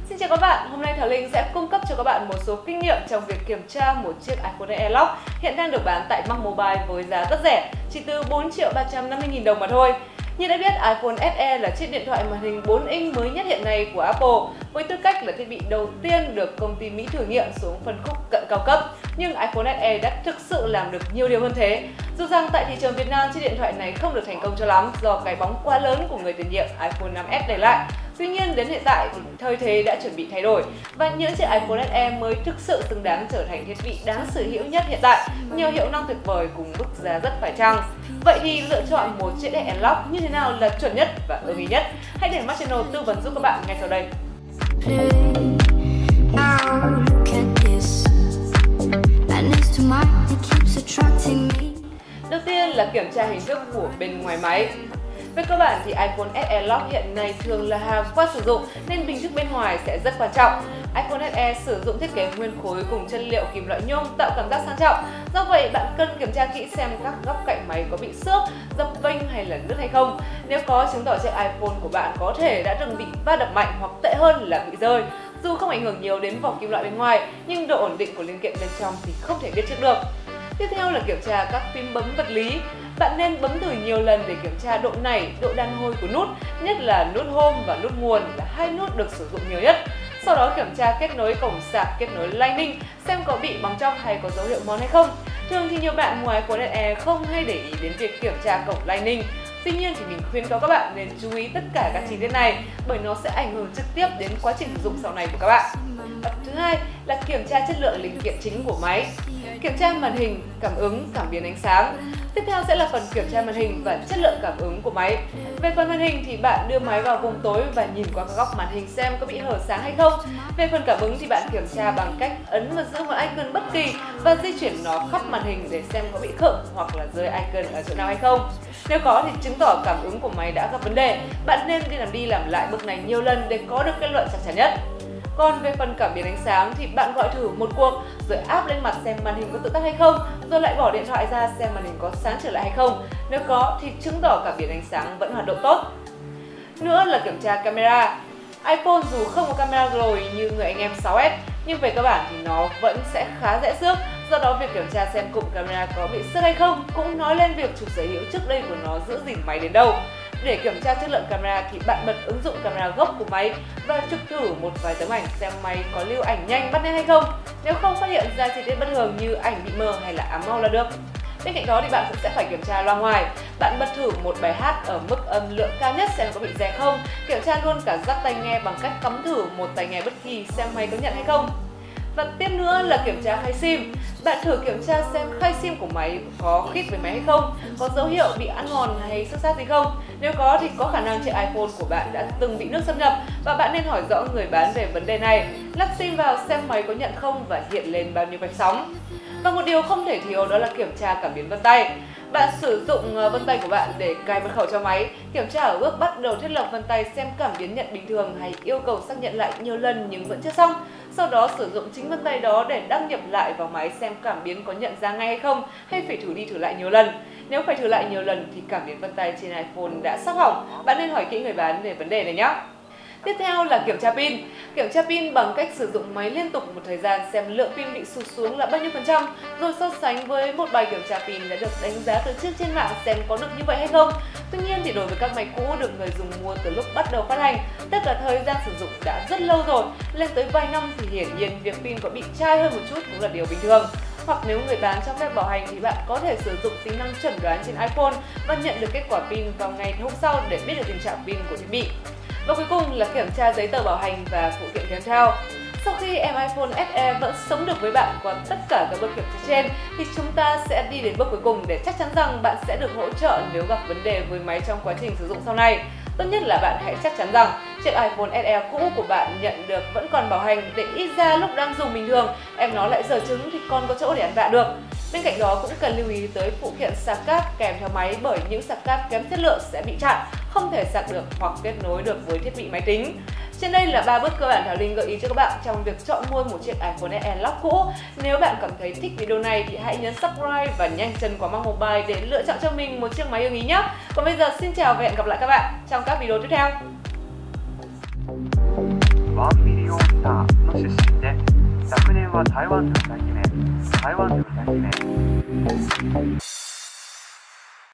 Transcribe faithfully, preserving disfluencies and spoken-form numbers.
Xin chào các bạn, hôm nay Thảo Linh sẽ cung cấp cho các bạn một số kinh nghiệm trong việc kiểm tra một chiếc iPhone ét e Lock hiện đang được bán tại Mac Mobile với giá rất rẻ, chỉ từ bốn triệu ba trăm năm mươi nghìn đồng mà thôi. Như đã biết, iPhone ét e là chiếc điện thoại màn hình bốn inch mới nhất hiện nay của Apple, với tư cách là thiết bị đầu tiên được công ty Mỹ thử nghiệm xuống phân khúc cận cao cấp. Nhưng iPhone ét e đã thực sự làm được nhiều điều hơn thế. Dù rằng tại thị trường Việt Nam, chiếc điện thoại này không được thành công cho lắm do cái bóng quá lớn của người tiền nhiệm iPhone năm S để lại. Tuy nhiên, đến hiện tại thì thời thế đã chuẩn bị thay đổi và những chiếc iPhone ét e mới thực sự xứng đáng trở thành thiết bị đáng sở hữu nhất hiện tại, nhờ hiệu năng tuyệt vời cùng mức giá rất phải chăng. Vậy thì lựa chọn một chiếc ét e Lock như thế nào là chuẩn nhất và ưng ý nhất? Hãy để Mac Channel tư vấn giúp các bạn ngay sau đây. Đầu tiên là kiểm tra hình thức của bên ngoài máy. Về cơ bản thì iPhone ét e Lock hiện nay thường là hàng qua sử dụng nên hình thức bên ngoài sẽ rất quan trọng. iPhone ét e sử dụng thiết kế nguyên khối cùng chất liệu kim loại nhôm tạo cảm giác sang trọng. Do vậy, bạn cần kiểm tra kỹ xem các góc cạnh máy có bị xước, dập vênh hay là nứt hay không. Nếu có, chứng tỏ chiếc iPhone của bạn có thể đã từng bị va đập mạnh hoặc tệ hơn là bị rơi. Dù không ảnh hưởng nhiều đến vỏ kim loại bên ngoài, nhưng độ ổn định của linh kiện bên trong thì không thể biết trước được. Tiếp theo là kiểm tra các phím bấm vật lý. Bạn nên bấm thử nhiều lần để kiểm tra độ nảy, độ đàn hồi của nút, nhất là nút Home và nút nguồn là hai nút được sử dụng nhiều nhất. Sau đó kiểm tra kết nối cổng sạc, kết nối Lightning, xem có bị bong tróc hay có dấu hiệu mòn hay không. Thường thì nhiều bạn mua iPhone ét e không hay để ý đến việc kiểm tra cổng Lightning. Tuy nhiên thì mình khuyên cáo các bạn nên chú ý tất cả các chi tiết này bởi nó sẽ ảnh hưởng trực tiếp đến quá trình sử dụng sau này của các bạn. Và thứ hai là kiểm tra chất lượng linh kiện chính của máy. Kiểm tra màn hình, cảm ứng, cảm biến ánh sáng. Tiếp theo sẽ là phần kiểm tra màn hình và chất lượng cảm ứng của máy. Về phần màn hình thì bạn đưa máy vào vùng tối và nhìn qua các góc màn hình xem có bị hở sáng hay không. Về phần cảm ứng thì bạn kiểm tra bằng cách ấn và giữ một icon bất kỳ và di chuyển nó khắp màn hình để xem có bị khựng hoặc là rơi icon ở chỗ nào hay không. Nếu có thì chứng tỏ cảm ứng của máy đã gặp vấn đề. Bạn nên đi làm đi làm lại bước này nhiều lần để có được kết luận chắc chắn nhất. Còn về phần cảm biến ánh sáng thì bạn gọi thử một cuộc rồi áp lên mặt xem màn hình có tự tắt hay không, rồi lại bỏ điện thoại ra xem màn hình có sáng trở lại hay không. Nếu có thì chứng tỏ cảm biến ánh sáng vẫn hoạt động tốt. Nữa là kiểm tra camera. iPhone dù không có camera rồi như người anh em sáu S, nhưng về cơ bản thì nó vẫn sẽ khá dễ xước. Do đó việc kiểm tra xem cụm camera có bị xước hay không cũng nói lên việc chủ sở hữu trước đây của nó giữ gìn máy đến đâu. Để kiểm tra chất lượng camera thì bạn bật ứng dụng camera gốc của máy và chụp thử một vài tấm ảnh xem máy có lưu ảnh nhanh bắt lên hay không. Nếu không phát hiện ra chi tiết bất thường như ảnh bị mờ hay là ám màu là được. Bên cạnh đó thì bạn cũng sẽ phải kiểm tra loa ngoài. Bạn bật thử một bài hát ở mức âm lượng cao nhất xem có bị rè không. Kiểm tra luôn cả jack tai nghe bằng cách cắm thử một tai nghe bất kỳ xem máy có nhận hay không. Và tiếp nữa là kiểm tra khai sim. Bạn thử kiểm tra xem khai sim của máy có khít với máy hay không, có dấu hiệu bị ăn mòn hay xước xát gì không. Nếu có thì có khả năng chiếc iPhone của bạn đã từng bị nước xâm nhập và bạn nên hỏi rõ người bán về vấn đề này. Lắp sim vào xem máy có nhận không và hiện lên bao nhiêu vạch sóng. Và một điều không thể thiếu đó là kiểm tra cảm biến vân tay. Bạn sử dụng vân tay của bạn để cài mật khẩu cho máy, kiểm tra ở bước bắt đầu thiết lập vân tay xem cảm biến nhận bình thường hay yêu cầu xác nhận lại nhiều lần nhưng vẫn chưa xong. Sau đó sử dụng chính vân tay đó để đăng nhập lại vào máy xem cảm biến có nhận ra ngay hay không hay phải thử đi thử lại nhiều lần. Nếu phải thử lại nhiều lần thì cảm biến vân tay trên iPhone đã sắp hỏng, bạn nên hỏi kỹ người bán về vấn đề này nhé. Tiếp theo là kiểm tra pin. Kiểm tra pin bằng cách sử dụng máy liên tục một thời gian xem lượng pin bị sụt xuống là bao nhiêu phần trăm, rồi so sánh với một bài kiểm tra pin đã được đánh giá từ trước trên mạng xem có được như vậy hay không. Tuy nhiên thì đối với các máy cũ được người dùng mua từ lúc bắt đầu phát hành, tức là thời gian sử dụng đã rất lâu rồi, lên tới vài năm thì hiển nhiên việc pin có bị chai hơn một chút cũng là điều bình thường. Hoặc nếu người bán cho phép bảo hành thì bạn có thể sử dụng tính năng chẩn đoán trên iPhone và nhận được kết quả pin vào ngày hôm sau để biết được tình trạng pin của thiết bị. Và cuối cùng là kiểm tra giấy tờ bảo hành và phụ kiện kèm theo. Sau khi em iPhone ét e vẫn sống được với bạn qua tất cả các bước kiểm tra trên thì chúng ta sẽ đi đến bước cuối cùng để chắc chắn rằng bạn sẽ được hỗ trợ nếu gặp vấn đề với máy trong quá trình sử dụng sau này. Tốt nhất là bạn hãy chắc chắn rằng chiếc iPhone ét e cũ của bạn nhận được vẫn còn bảo hành để ít ra lúc đang dùng bình thường em nó lại dở trứng thì còn có chỗ để ăn vạ được. Bên cạnh đó cũng cần lưu ý tới phụ kiện sạc cáp kèm theo máy bởi những sạc cáp kém chất lượng sẽ bị chặn, không thể sạc được hoặc kết nối được với thiết bị máy tính. Trên đây là ba bước cơ bản Thảo Linh gợi ý cho các bạn trong việc chọn mua một chiếc iPhone ét e Lock cũ. Nếu bạn cảm thấy thích video này thì hãy nhấn subscribe và nhanh chân qua Mac Mobile để lựa chọn cho mình một chiếc máy ưng ý nhé. Còn bây giờ xin chào và hẹn gặp lại các bạn trong các video tiếp theo. ターの出身で、昨年は台湾で歌姫、台湾で歌姫。